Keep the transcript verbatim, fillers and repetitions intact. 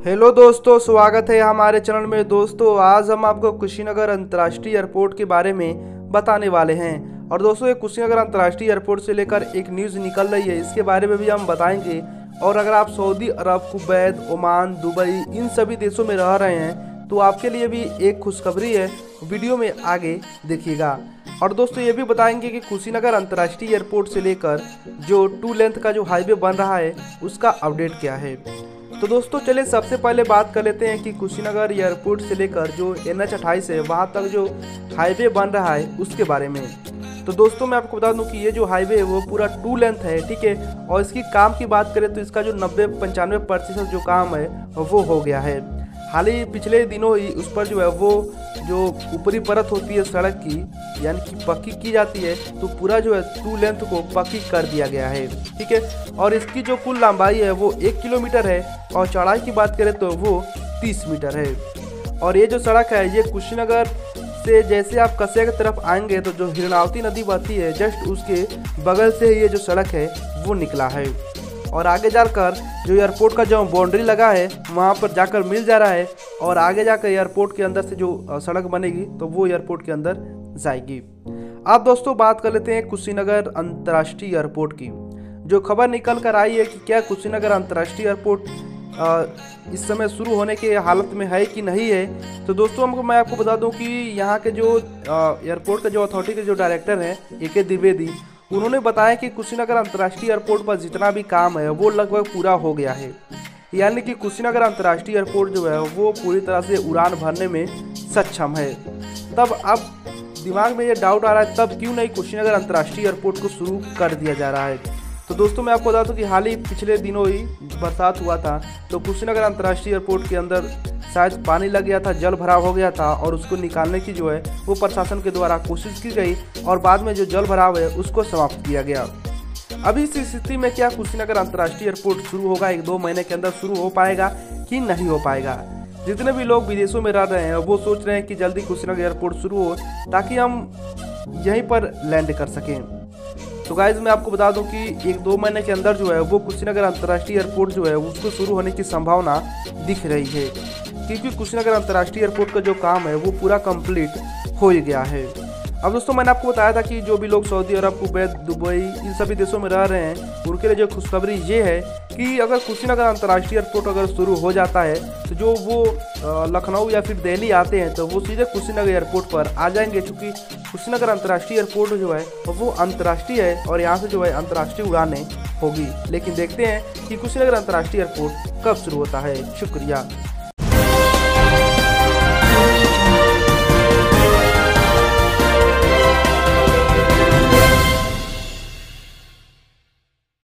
Hello दोस्तों, स्वागत है हमारे चैनल में। दोस्तों आज हम आपको कुशीनगर अंतर्राष्ट्रीय एयरपोर्ट के बारे में बताने वाले हैं। और दोस्तों ये कुशीनगर अंतर्राष्ट्रीय एयरपोर्ट से लेकर एक न्यूज़ निकल रही है, इसके बारे में भी हम बताएंगे। और अगर आप Saudi Arab, Kuwait, Oman, Dubai इन सभी देशों में रह रहे हैं तो आपके लिए भी एक खुशखबरी है, वीडियो में आगे देखिएगा। और दोस्तों ये भी बताएंगे कि कुशीनगर अंतर्राष्ट्रीय एयरपोर्ट से लेकर जो टू लेंथ का जो हाईवे बन रहा है उसका अपडेट क्या है। तो दोस्तों चलिए सबसे पहले बात कर लेते हैं कि कुशीनगर एयरपोर्ट से लेकर जो एन एच अट्ठाईस है वहाँ तक जो हाईवे बन रहा है उसके बारे में। तो दोस्तों मैं आपको बता दूं कि ये जो हाईवे है वो पूरा टू लेंथ है, ठीक है। और इसकी काम की बात करें तो इसका जो नब्बे पंचानवे प्रतिशत जो काम है वो हो गया है। हाल ही पिछले दिनों ही उस पर जो है वो जो ऊपरी परत होती है सड़क की, यानी कि पक्की की जाती है, तो पूरा जो है टू लेंथ को पक्की कर दिया गया है, ठीक है। और इसकी जो कुल लंबाई है वो एक किलोमीटर है और चौड़ाई की बात करें तो वो तीस मीटर है। और ये जो सड़क है ये कुशीनगर से जैसे आप कसिया की तरफ आएंगे तो जो हिरणावती नदी बहती है जस्ट उसके बगल से ये जो सड़क है वो निकला है। और आगे जाकर जो एयरपोर्ट का जो बाउंड्री लगा है वहाँ पर जाकर मिल जा रहा है। और आगे जाकर एयरपोर्ट के अंदर से जो सड़क बनेगी तो वो एयरपोर्ट के अंदर जाएगी। अब दोस्तों बात कर लेते हैं कुशीनगर अंतर्राष्ट्रीय एयरपोर्ट की। जो खबर निकल कर आई है कि क्या कुशीनगर अंतर्राष्ट्रीय एयरपोर्ट इस समय शुरू होने के हालत में है कि नहीं है। तो दोस्तों हमको मैं आपको बता दूं कि यहाँ के जो एयरपोर्ट के जो अथॉरिटी के जो डायरेक्टर हैं ए के द्विवेदी, उन्होंने बताया कि कुशीनगर अंतर्राष्ट्रीय एयरपोर्ट पर जितना भी काम है वो लगभग पूरा हो गया है। यानी कि कुशीनगर अंतर्राष्ट्रीय एयरपोर्ट जो है वो पूरी तरह से उड़ान भरने में सक्षम है। तब अब दिमाग में ये डाउट आ रहा है तब क्यों नहीं कुशीनगर अंतर्राष्ट्रीय एयरपोर्ट को शुरू कर दिया जा रहा है। तो दोस्तों मैं आपको बता दूं कि हाल ही पिछले दिनों ही बरसात हुआ था तो कुशीनगर अंतर्राष्ट्रीय एयरपोर्ट के अंदर शायद पानी लग गया था, जल भराव हो गया था और उसको निकालने की जो है वो प्रशासन के द्वारा कोशिश की गई और बाद में जो जल भराव है उसको समाप्त किया गया। अभी इस स्थिति में क्या कुशीनगर अंतर्राष्ट्रीय एयरपोर्ट शुरू होगा, एक दो महीने के अंदर शुरू हो पाएगा कि नहीं हो पाएगा। जितने भी लोग विदेशों में रह रहे हैं वो सोच रहे हैं कि जल्दी कुशीनगर एयरपोर्ट शुरू हो ताकि हम यहीं पर लैंड कर सकें। तो गाइज मैं आपको बता दूं कि एक दो महीने के अंदर जो है वो कुशीनगर अंतर्राष्ट्रीय एयरपोर्ट जो है उसको शुरू होने की संभावना दिख रही है, क्योंकि कुशीनगर अंतर्राष्ट्रीय एयरपोर्ट का जो काम है वो पूरा कंप्लीट हो ही गया है। अब दोस्तों मैंने आपको बताया था कि जो भी लोग सऊदी अरब, कुवैत, दुबई इन सभी देशों में रह रहे हैं उनके लिए जो खुशखबरी ये है कि अगर कुशीनगर अंतर्राष्ट्रीय एयरपोर्ट अगर शुरू हो जाता है तो जो वो लखनऊ या फिर दिल्ली आते हैं तो वो सीधे कुशीनगर एयरपोर्ट पर आ जाएंगे, क्योंकि कुशीनगर अंतर्राष्ट्रीय एयरपोर्ट जो है वो अंतर्राष्ट्रीय है और यहाँ से जो है अंतर्राष्ट्रीय उड़ानें होगी। लेकिन देखते हैं कि कुशीनगर अंतर्राष्ट्रीय एयरपोर्ट कब शुरू होता है। शुक्रिया।